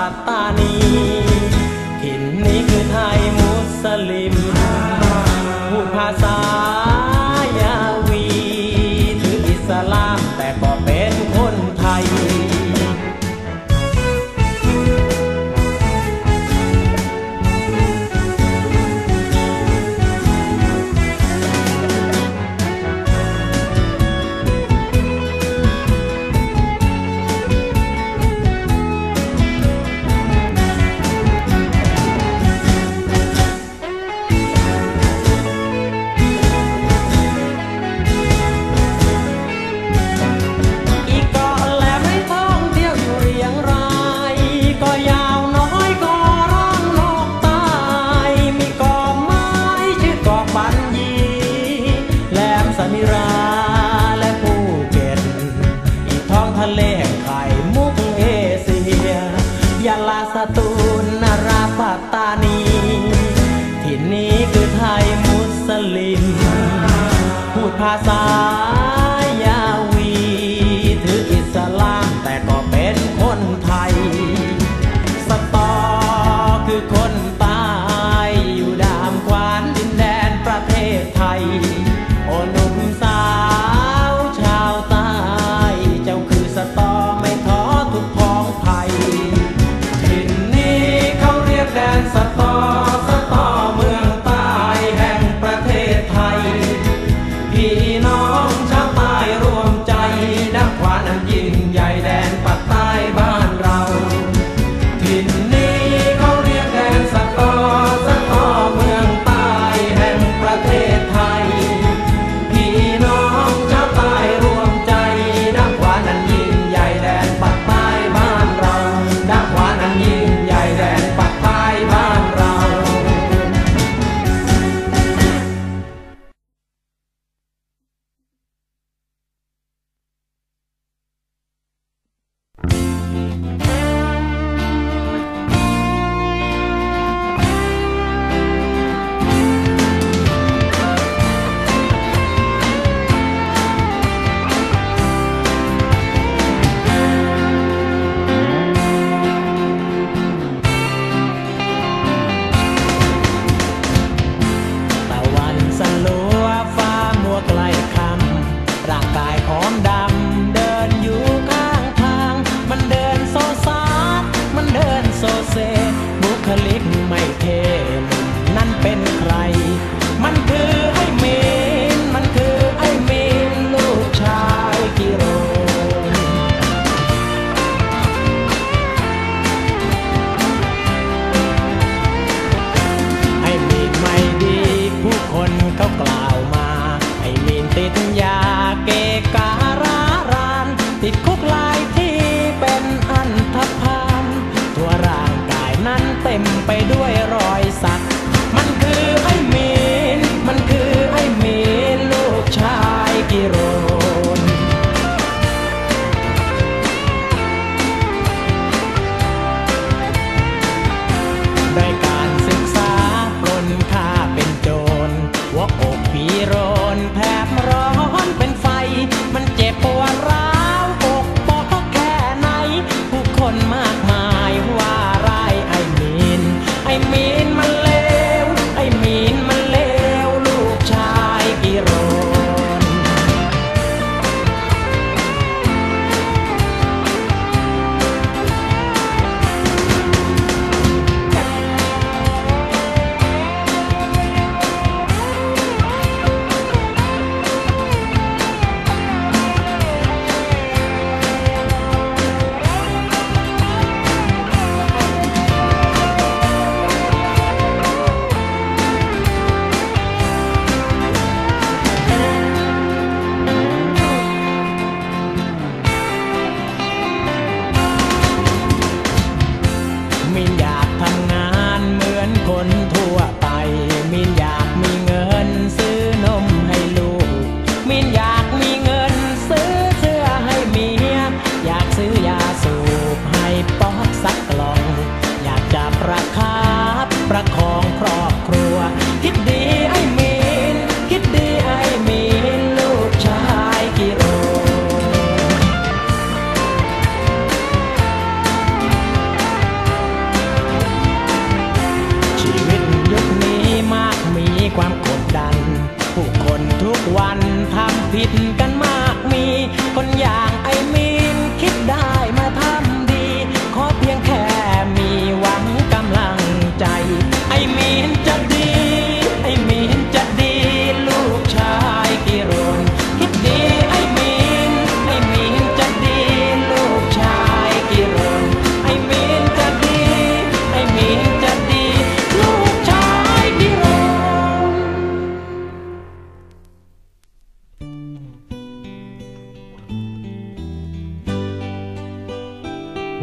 ตตานีถิ่นนี้คือไทยมุสลิมพูดภาษายาวีถืออิสลามแต่ก็เป็นคนไทยสตูลนราปัตตานีที่นี้คือไทยมุสลิมพูดภาษายาวีถืออิสลามแต่ก็เป็นคนไทยสตอคือคนตายอยู่ดามขวานดินแดนประเทศไทยโอ้หนุ่มสาวชาวใต้เจ้าคือสตอไม่ท้อทุกพ้องภัยแดนสตอเมืองใต้แห่งประเทศไทยพี่น้องชาวใต้รวมใจดังขวานอันยิ่งใหญ่แดนปักใต้บ้านเราถิ่นนี้เขาเรียกแดนสตอเมืองใต้แห่งประเทศไทยพี่น้องชาวใต้รวมใจดังขวานอันยิ่งใหญ่แดนปักใต้บ้านเราดังขวานอันยิ่งใหญ่แดนปักใต้บ้านเรา ติดยาเกการะ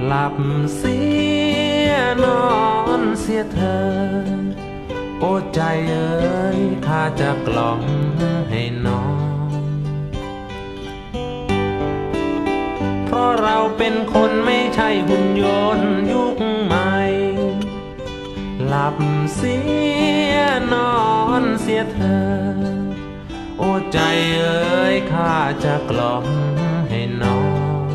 หลับเสียนอนเสียเธอโอ้ใจเอ๋ยข้าจะกล่อมให้นอนเพราะเราเป็นคนไม่ใช่หุ่นยนต์ยุคใหม่หลับเสียนอนเสียเธอโอ้ใจเอ๋ยข้าจะกล่อมให้นอน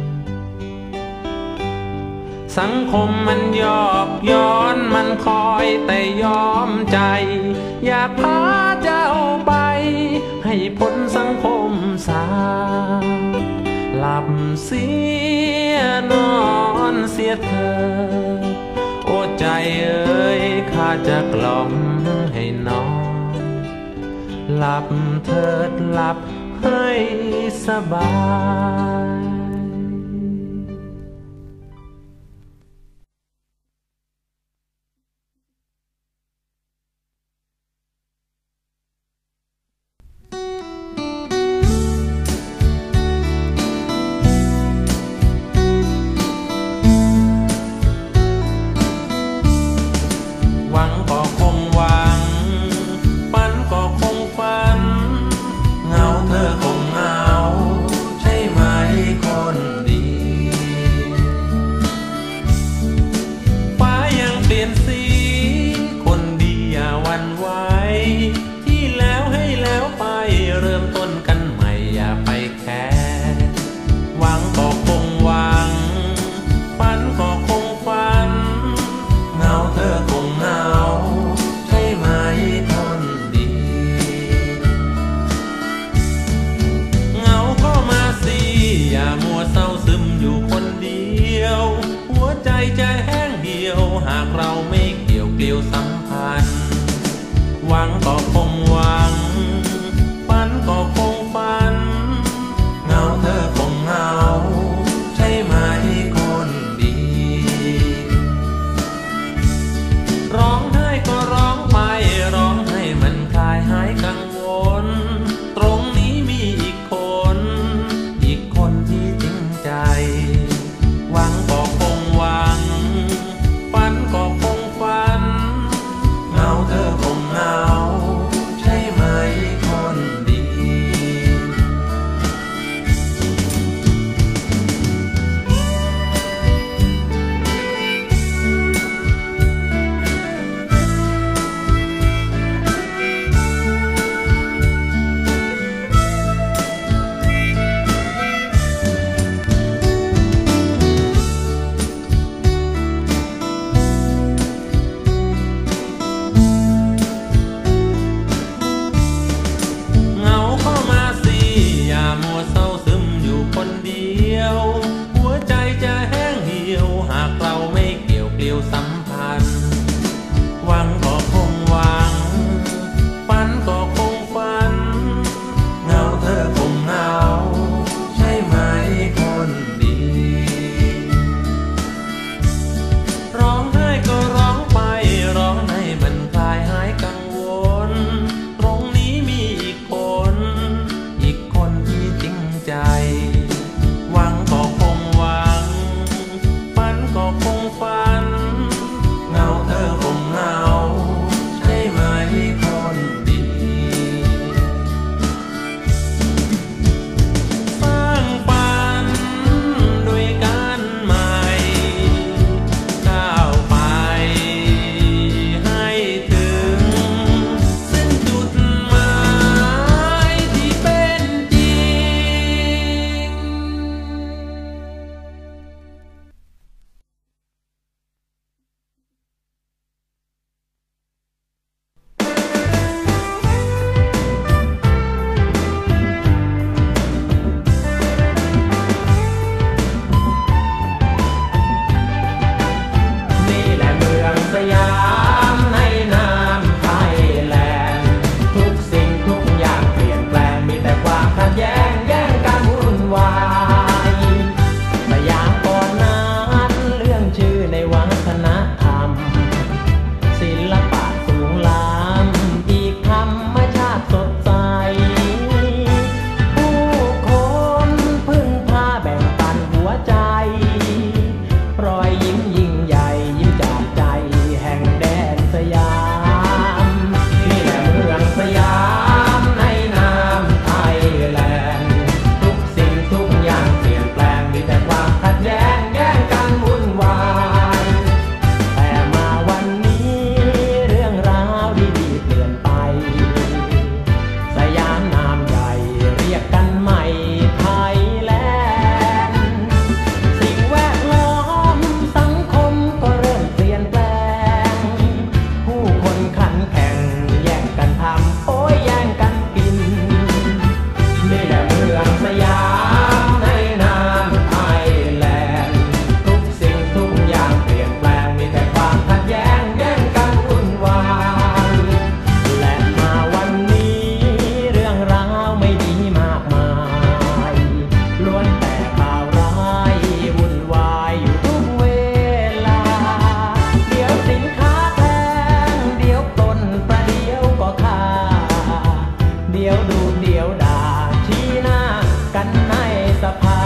สังคมมันหยอกย้อนมันคอยแต่ยอมใจอยากพาเจ้าไปให้พ้นสังคมสาหลับเสียนอนเสียเธอโอ้ใจเอ๋ยข้าจะกล่อมให้นอนหลับเถิดหลับให้สบายหวังก็คงหวังฝันก็คงฝันเงาเธอคงเหงาใช่ไหมคนดีฟ้ายังเปลี่ยนสีคนดีอย่าหวั่นไหวที่แล้วให้แล้วไปเริ่มต้นกันใหม่อย่าไปแคร์หวังก็คงหวังฝันก็คงฝันเงาเธอคงเหงาใช่ไหมคนดีเหงาก็มาสิอย่ามัวเศร้าซึมอยู่คนเดียวหัวใจจะแห้งเดียวหากเราไม่เกี่ยวเกลียวสัมพันธ์หวังก็คงหวังฝันก็คงฝันเงาเธอคงเหงาใช่ไหมคนดีร้องไห้ก็ร้องไปร้องให้มันคลายหายกังวลตรงนี้มีอีกคนที่จริงใจหวังก็คงหวังฝันก็คงฝันเงาเธอคงเหงาใช่ไหมคนดีเหงาเข้ามาสิอย่ามัวเศร้าซึมอยู่คนเดียวหัวใจจะแห้งเหี่ยวหากเราไม่เกี่ยวเกลียวสัมพันธ์หวังก็คงหวังฝันก็คงฝันเงาเธอคงเหงาใช่ไหมคนดีร้องไห้ก็ร้องไปร้องให้มันคลายหายกังวลตรงนี้มีอีกคนที่จริงใจหวังก็คงหวังฝันก็คงฝันเงาเธอคงเหงาใช่ไหมคนดีสร้างฝันด้วยกันใหม่ก้าวไปให้ถึงซึ่งจุดหมายที่เป็นจริงสภา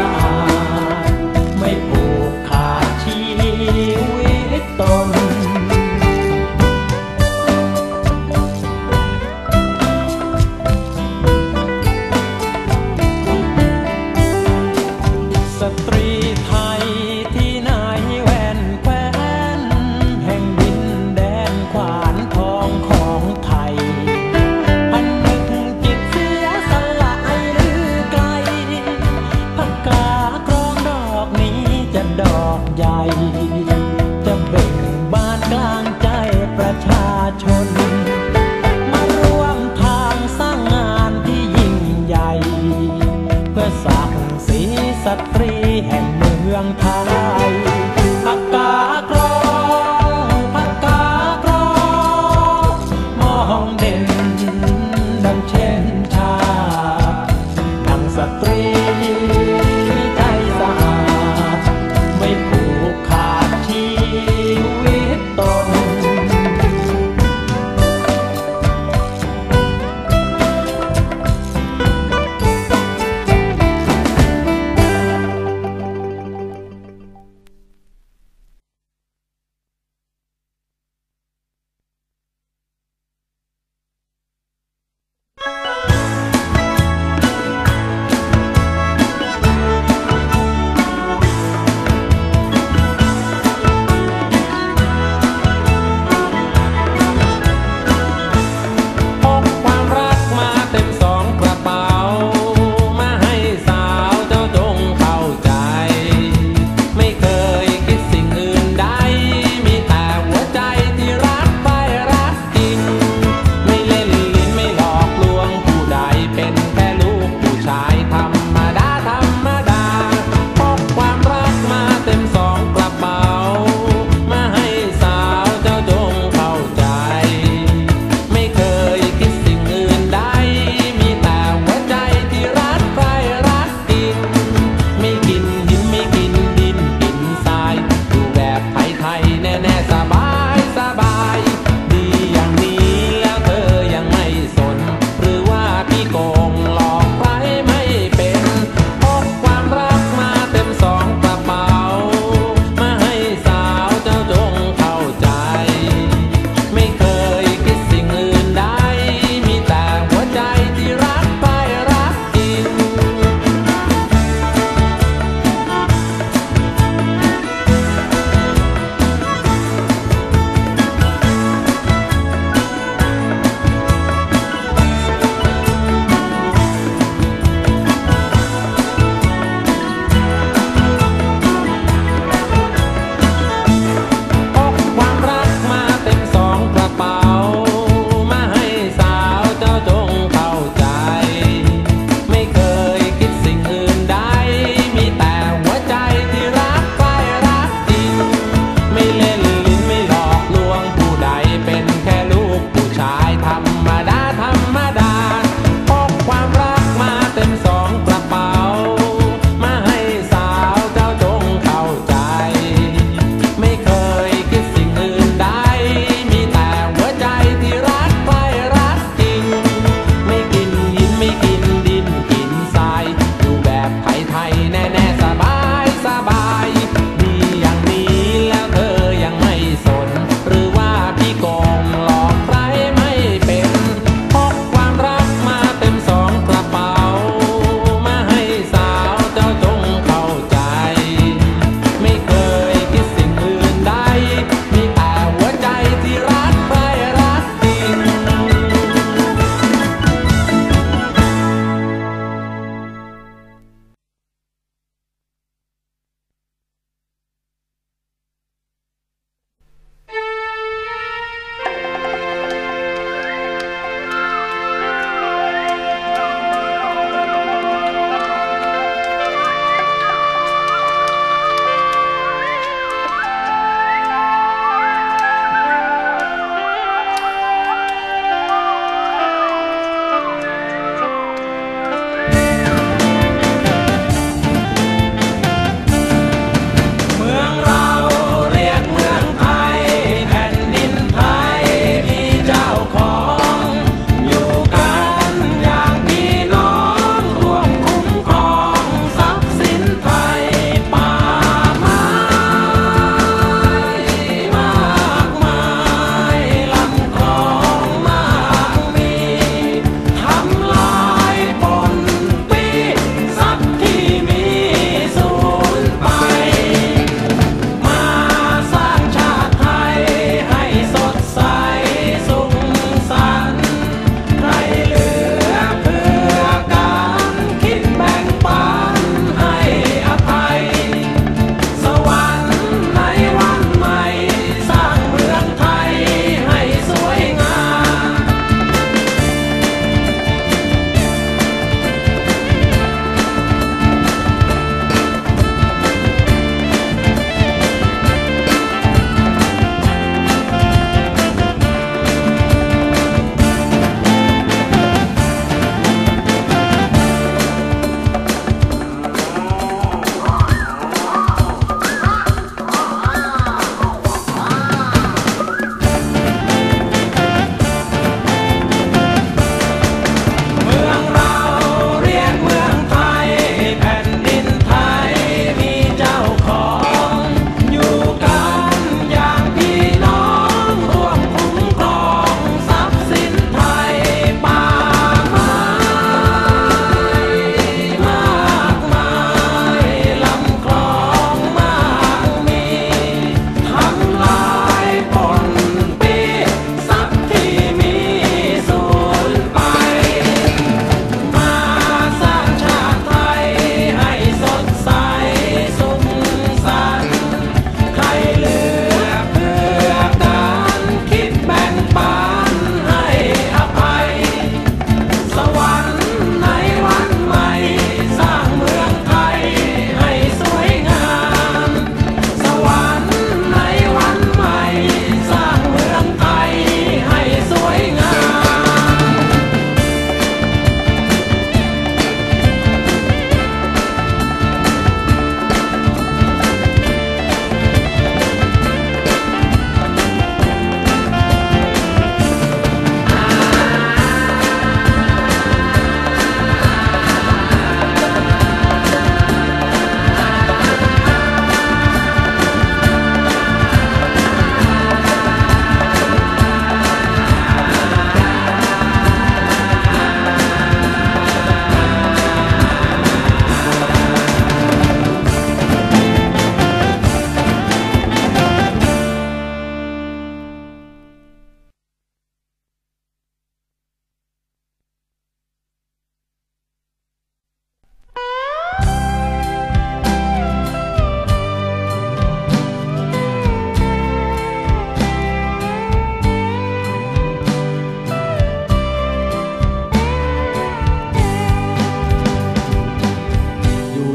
ตนพื่อศักดิ์ศรีสตรีแห่งเมืองไทยผักกาดร้องผักกาดร้องมองเด่นดังเช่นชาดังสตรีใจสะอาดไม่ผูกขาดชีวิตตน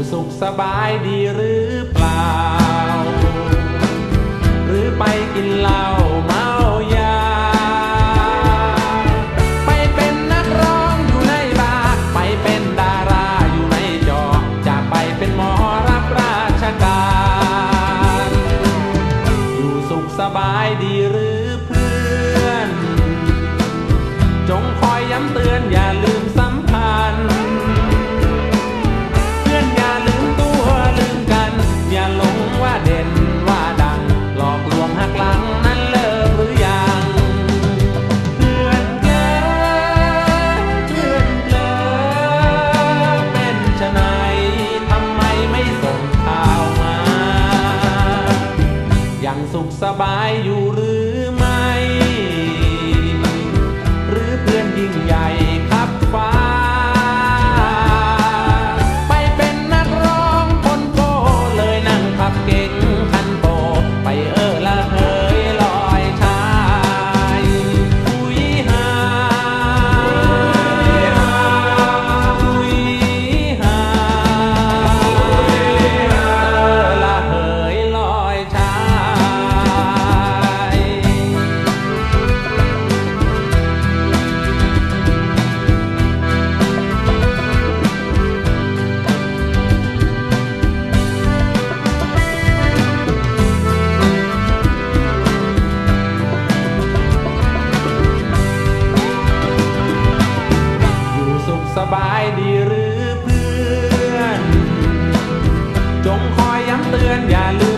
สุขสบายดีหรือเปล่าหรือไปกินเหล้าเมายาไปเป็นนักร้องอยู่ในบาร์ไปเป็นดาราอยู่ในจอจะไปเป็นหมอรับราชการอยู่สุขสบายดีหรือเพื่อนจงคอยย้ำเตือนอย่าลืมสัมพันธ์เพื่อนอย่าลืมตัวลืมกันอย่าหลงว่าเด่นว่าดังหลอกลวงหักหลังนั้นเลิกหรือยังเพื่อนเกลอเพื่อนเกลอเป็นไฉนทำไมไม่ส่งข่าวมายังสุขสบายอยู่หรือไม่หรือเพื่อนยิ่งใหญ่ขับฟ้าไปเป็นนักร้องคนโก้เลยนั่งขับเก่งคันโตไปละเฮยลอยชายคุยหาคุยหาละเฮยลอยชายสบายดีหรือเพื่อนจงคอยย้ำเตือนอย่าลืม